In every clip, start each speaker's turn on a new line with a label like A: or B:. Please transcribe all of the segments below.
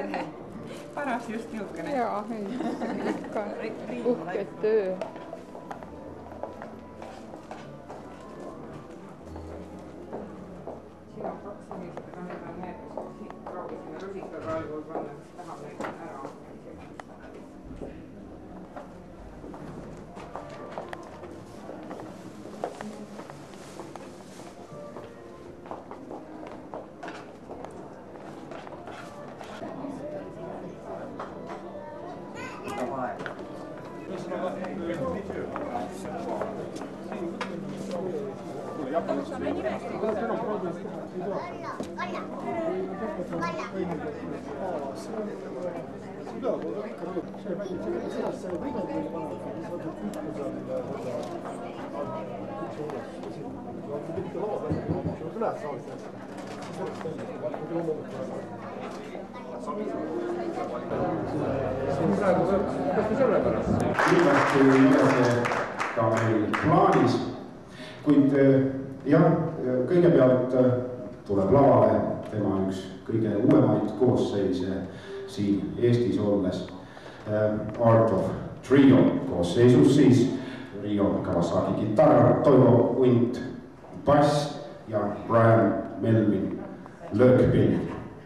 A: Paras just niukene.
B: Jaa, ikka uhked töö.
A: Siin on 2 inimesed, aga need on need, kus siit kraavi sinna rusikakraali võib panna, mis tahab neid ära.
C: Kindlasti ei ole see ka meil plaanis, kuid jah, kõigepealt tuleb lavale tema üks kõige uuemaid koosseise siin Eestis olles Art of Trio koosseisus siis Ryo Kawasaki kitarr, Toivo Unt bass ja Brian Melvin löökpilli.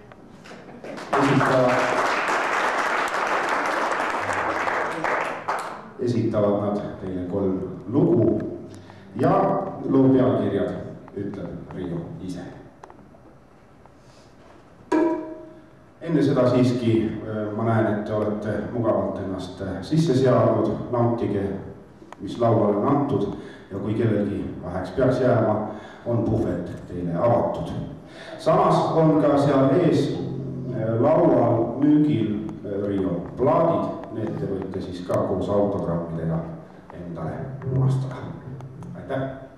C: Esitavad nad teile 3 lugu ja loo pealkirjad ütleb Ryo ise. Enne seda siiski ma näen, et te olete mugavalt ennast sisse seadnud, nautige, mis lauale on antud ja kui kellelgi väheks peaks jääma, on puhvet teile avatud. Samas on ka seal ees laual müügil Ryo plaadid, need te võite siis ka koos autogrammidega endale lunastada. Aitäh!